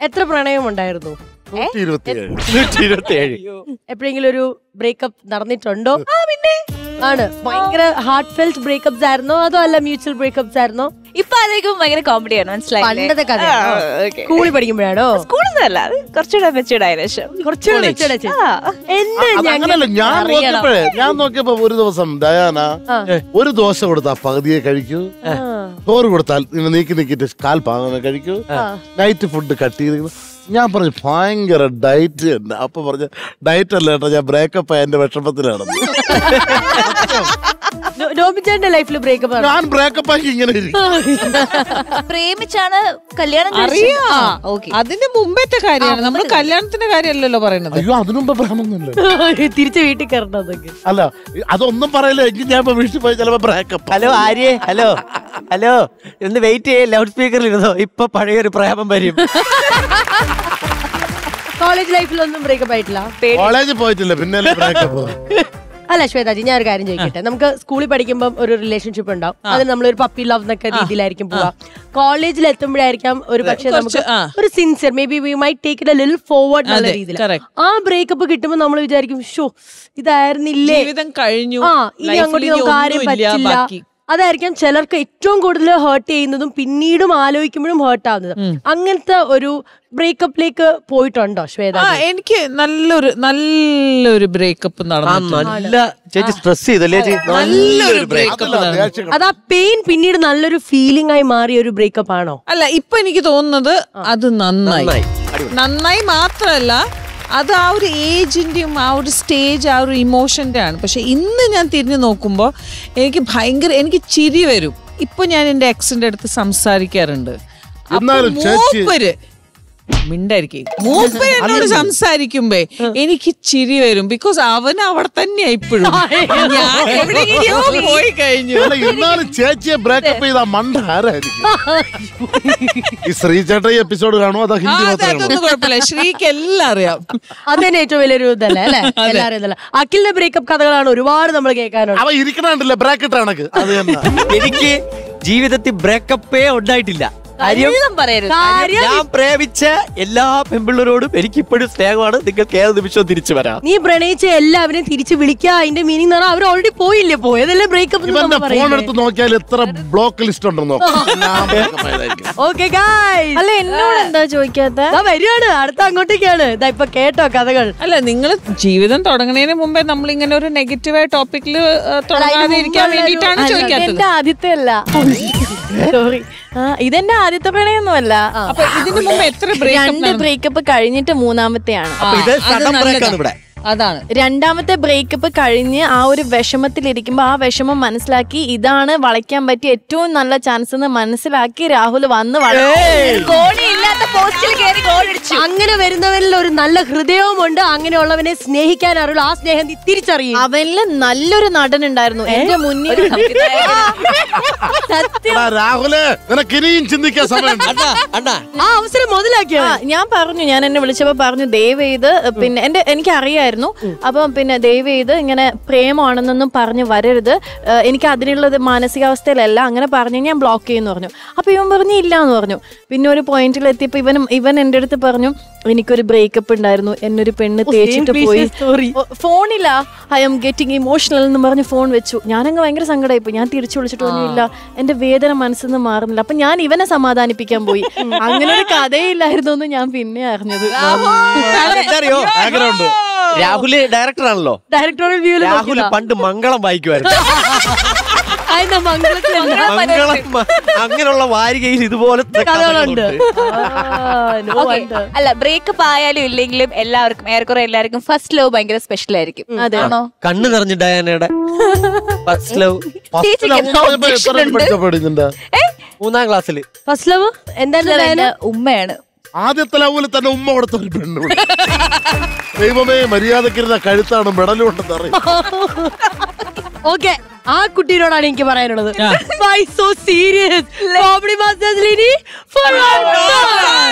എത്ര പ്രണയം ഉണ്ടായിരുന്നു? 127. എപ്പോഴെങ്കിലും ഒരു ബ്രേക്കപ്പ് നടന്നിട്ടുണ്ടോ? പിന്നെ ആണ്. ഭയങ്കര ഹാർട്ട് ഫെൽറ്റ് ബ്രേക്കപ്സ് ആയിരുന്നോ അതോ അല്ല മ്യൂച്വൽ ബ്രേക്കപ്സ് ആയിരുന്നോ? ഇപ്പൊ ആലോചിക്കും ഭയങ്കര കോമഡിയാണ്, മനസ്സിലായി. പണ്ടത്തെ കഥ സ്കൂളിൽ പഠിക്കുമ്പോഴാണോ? സ്കൂളിൽ അത് കുറച്ചുകൂടെ മെച്ചൂർഡായ ശേഷം. ഞാൻ നോക്കിയപ്പോ ഒരു ദിവസം ഡയാന ഒരു ദോശ കൊടുത്താൽ പകുതിയെ കഴിക്കൂ, ചോറ് കൊടുത്താൽ നീക്കി നീക്കിട്ട് കാൽ പാങ്ങനെ കഴിക്കൂ, നൈറ്റ് ഫുഡ് കട്ട് ചെയ്ത്. ഞാൻ പറഞ്ഞു ഭയങ്കര ഡയറ്റ് ഉണ്ട്. അപ്പൊ പറഞ്ഞ ഡയറ്റ് അല്ല കേട്ടോ, ഞാൻ ബ്രേക്കപ്പ് എന്റെ വിഷമത്തിലാണ്. ലൈഫിൽ ബ്രേക്കപ്പ് ഞാൻ ബ്രേക്കപ്പ് ആക്കി ഇങ്ങനെ പ്രേമിച്ചാണ് കല്യാണം. അതിന്റെ മുമ്പത്തെ കാര്യമാണ്, നമ്മള് കല്യാണത്തിന്റെ കാര്യമല്ലല്ലോ പറയുന്നത്. അയ്യോ അതിനു മുമ്പ് പ്രേമൊന്നുമില്ല. തിരിച്ച് വീട്ടിൽ കയറണതൊക്കെ അല്ല അതൊന്നും പറയില്ല. എങ്കിൽ ഞാൻ വീട്ടിൽ പോയി ചിലപ്പോ breakup. Hello Arya, hello hello ഒന്ന് വെയിറ്റ് ചെയ്യേ, ലൗഡ് സ്പീക്കറിൽ ഇരുന്നോ, ഇപ്പൊ പഴയൊരു പ്രേമം വരും. കോളേജ് ലൈഫിലൊന്നും ബ്രേക്കപ്പ് ആയിട്ടില്ല? കോളേജിൽ പോയിട്ടില്ല, പിന്നെ ബ്രേക്കപ്പ്. അല്ല ശ്വേതാജി, ഞാൻ ഒരു കാര്യം ചോദിക്കട്ടെ. നമുക്ക് സ്കൂളിൽ പഠിക്കുമ്പോൾ ഒരു റിലേഷൻഷിപ്പ് ഉണ്ടാവും, അതിന് നമ്മളൊരു പപ്പി ലവ് എന്നൊക്കെ രീതിയിലായിരിക്കും പോവാ. കോളേജിൽ എത്തുമ്പോഴായിരിക്കാം ഒരു പക്ഷെ നമുക്ക് ഒരു sincere, may be we might take it a little forward എന്നുള്ള രീതിയിൽ ആ ബ്രേക്കപ്പ് കിട്ടുമ്പോൾ നമ്മൾ വിചാരിക്കും ഷോ ഇതായിരുന്നില്ലേ, ജീവിതം കഴിഞ്ഞു, ഇനി അങ്ങോട്ട് നമുക്ക് ആരെയും പറ്റില്ല. അതായിരിക്കാം ചിലർക്ക് ഏറ്റവും കൂടുതൽ ഹേർട്ട് ചെയ്യുന്നതും പിന്നീടും ആലോചിക്കുമ്പോഴും ഹേർട്ട് ആവുന്നതും. അങ്ങനത്തെ ഒരു ബ്രേക്കപ്പിലേക്ക് പോയിട്ടുണ്ടോ ശ്വേത? എനിക്ക് നല്ലൊരു ബ്രേക്കപ്പ് നടന്നു. ചേച്ചി സ്ട്രെസ് ചെയ്തല്ലേ? നല്ലൊരു ബ്രേക്കപ്പ്. അത് ആ പെയിൻ പിന്നീട് നല്ലൊരു ഫീലിംഗ് ആയി മാറിയ ഒരു ബ്രേക്കപ്പ് ആണോ? അല്ല, ഇപ്പൊ എനിക്ക് തോന്നുന്നത് അത് നന്നായി മാത്രല്ല, അത് ആ ഒരു ഏജിന്റെയും ആ ഒരു സ്റ്റേജ് ആ ഒരു ഇമോഷന്റെ ആണ്. പക്ഷെ ഇന്ന് ഞാൻ തിരിഞ്ഞു നോക്കുമ്പോ എനിക്ക് ചിരി വരും. ഇപ്പൊ ഞാൻ എന്റെ എക്സിന്റെ അടുത്ത് സംസാരിക്കാറുണ്ട്. മൂപ്പര് എന്നോട് സംസാരിക്കുമ്പോ എനിക്ക് ചിരി വരും. ബിക്കോസ് അവൻ അവിടെ തന്നെയാ ഇപ്പോഴും. ഞാൻ എവിടെയോ പോയി കഴിഞ്ഞു. ചേച്ചിയെ ബ്രേക്കപ്പ് ചെയ്ത മണ്ട ആരായിരിക്കും? ഈ ശ്രീചേട്ട എപ്പിസോഡ് കാണുമോ? അതൊന്നും കുഴപ്പമില്ല, ശ്രീക്ക് എല്ലാം അറിയാം. അതന്നെ ഏറ്റവും വലിയൊരു ഇതല്ലേ അല്ലെ? എല്ലാരും അഖിലിന്റെ ബ്രേക്കപ്പ് കഥകളാണ് ഒരുപാട് നമ്മൾ കേൾക്കാനുണ്ട്. അവ ഇരിക്കണുണ്ടല്ലേ ബ്രാക്കറ്റ് കണക്ക്. അത് എനിക്ക് ജീവിതത്തിൽ ബ്രേക്കപ്പേ ഉണ്ടായിട്ടില്ല. ഞാൻ പ്രേമിച്ച എല്ലാ പെൺപിള്ളേരോടും എനിക്ക് ഇപ്പോഴും സ്നേഹമാണ്. നിങ്ങൾക്ക് ഏത് നിമിഷവും തിരിച്ചു വരാം. നീ പ്രണയിച്ച എല്ലാവരും തിരിച്ചു വിളിക്കുക. അതിന്റെ മീനിങ് അവർ ഓൾറെഡി പോയില്ലേ, പോയതല്ലേ ബ്രേക്കപ്പ്. ഫോൺ എടുത്ത് നോക്കിയാൽ എത്ര ബ്ലോക്ക് ലിസ്റ്റ് ഉണ്ടെന്നോ. ഓക്കെ ഗായ്സ്, അല്ല എന്നോട് എന്താ ചോദിക്കാത്ത? വരുവാണ് അടുത്ത അങ്ങോട്ടേക്കാണ്. ഇപ്പൊ കേട്ടോ കഥകൾ. അല്ല, നിങ്ങൾ ജീവിതം തുടങ്ങുന്നതിന് മുമ്പേ നമ്മൾ ഇങ്ങനെ ഒരു നെഗറ്റീവായ ടോപ്പിക്കിൽ തുടങ്ങാതെ ഇരിക്കാൻ വേണ്ടിയിട്ടാണ് ചോദിക്കാത്തത്. എന്റെ ആദ്യത്തെ അല്ല, സോറി, ഇതെന്റെ ആദ്യത്തെ പ്രണയൊന്നുമല്ല. അപ്പൊ ഇതിനു മുമ്പ് എത്ര 2 ബ്രേക്കപ്പ് കഴിഞ്ഞിട്ട് മൂന്നാമത്തെയാണ്. അതാണ് രണ്ടാമത്തെ ബ്രേക്കപ്പ് കഴിഞ്ഞ് ആ ഒരു വിഷമത്തിലിരിക്കുമ്പോ ആ വിഷമം മനസ്സിലാക്കി ഇതാണ് വളയ്ക്കാൻ പറ്റിയ ഏറ്റവും നല്ല ചാൻസ് എന്ന് മനസ്സിലാക്കി രാഹുൽ വന്ന് അങ്ങനെ വരുന്നവരിൽ ഒരു നല്ല ഹൃദയവുമുണ്ട്. അങ്ങനെയുള്ളവനെ സ്നേഹിക്കാൻ അറിയുള്ളൂ. ആ സ്നേഹം തിരിച്ചറിയും. അവനില് നല്ലൊരു നടൻ ഉണ്ടായിരുന്നു എന്റെ മുന്നിൽ. രാഹുല് ചിന്തിക്കാൻ സമയം ആ അവസരം മുതലാക്കിയ ഞാൻ പറഞ്ഞു, ഞാൻ എന്നെ വിളിച്ചപ്പോ പറഞ്ഞു ദയവ് ചെയ്ത്, പിന്നെ എനിക്ക് അറിയായിരുന്നു. അപ്പം പിന്നെ ദയവ് ചെയ്ത് ഇങ്ങനെ പ്രേമമാണെന്നൊന്നും പറഞ്ഞു വരരുത്, എനിക്ക് അതിനുള്ളത് മാനസികാവസ്ഥയിലല്ല, അങ്ങനെ പറഞ്ഞു ഞാൻ ബ്ലോക്ക് ചെയ്യുന്നു പറഞ്ഞു. അപ്പൊ ഇവൻ പറഞ്ഞു ഇല്ല എന്ന് പറഞ്ഞു. പിന്നെ ഒരു പോയിന്റിൽ എത്തിയപ്പോ ഇവൻ എന്റെ അടുത്ത് പറഞ്ഞു എനിക്കൊരു ബ്രേക്കപ്പ് ഉണ്ടായിരുന്നു, എന്നൊരു പെണ്ണ് തേച്ചിട്ട് പോയി, ഫോണില്ല, ഐ എം ഗെറ്റിംഗ് ഇമോഷണൽ എന്ന് പറഞ്ഞ് ഫോൺ വെച്ചു. ഞാനങ്ങ് ഭയങ്കര സങ്കടമായിപ്പോയി. ഞാൻ തിരിച്ചു വിളിച്ചിട്ട് ഒന്നുമില്ല, എന്റെ വേദന മനസ്സിൽ നിന്ന് മാറുന്നില്ല. അപ്പൊ ഞാൻ ഇവനെ സമാധാനിപ്പിക്കാൻ പോയി. അങ്ങനെ ഒരു കഥയില്ലായിരുന്നു എന്ന് ഞാൻ പിന്നെ അറിഞ്ഞത്. രാഹുല് ഡയറക്ടറാണല്ലോ. ഡയറക്ടോറിയൽ വ്യൂവിൽ രാഹുല് പണ്ട് മംഗളം വായിക്കുമായിരുന്നു. അങ്ങനെയുള്ള വാരികയിൽ ഇതുപോലത്തെ കഥകളുണ്ട്. അല്ല, ബ്രേക്കപ്പ് ആയാലും ഇല്ലെങ്കിലും എല്ലാവർക്കും ഏറെക്കുറെ എല്ലാവർക്കും ഫസ്റ്റ് ലവ് ഭയങ്കര സ്പെഷ്യൽ ആയിരിക്കും. അതാണോ? കണ്ണ് നിറഞ്ഞു ഡയാനയുടെ ഫസ്റ്റ് ലവ്. 3ാം ക്ലാസ്സില് ഫസ്റ്റ് ലവ് എന്തായാലും ഉമ്മയാണ്. ആദ്യത്തെ ലവില് തന്നെ ഉമ്മ കൊടുത്ത ഒരു പെണ്ണുണ്ട്. ദൈവമേ, മര്യാദക്കിരുന്ന കഴുത്താണ് മെഡലും ഉണ്ടെന്ന് അറിയാം. ഓക്കെ, ആ കുട്ടീനോടാണ് എനിക്ക് പറയാനുള്ളത്. Why so serious? Comedy Masters Lini for